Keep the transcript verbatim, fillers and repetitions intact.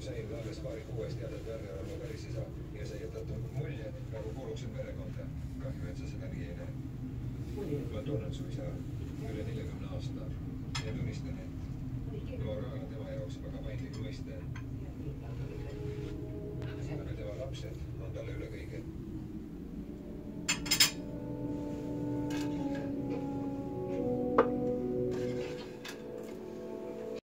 sain alles paari kuu eest teada, et Werner on mu päris isa ja see jätab mulje, nagu kuuluksin perekonda. Kahju, et sa seda nii ei näe. Ma tunnen su isa üle neljakümne aasta ja tunnistan, et moraal on tema jaoks väga paindlik mõiste. Aga tema lapsed on talle üle kõige.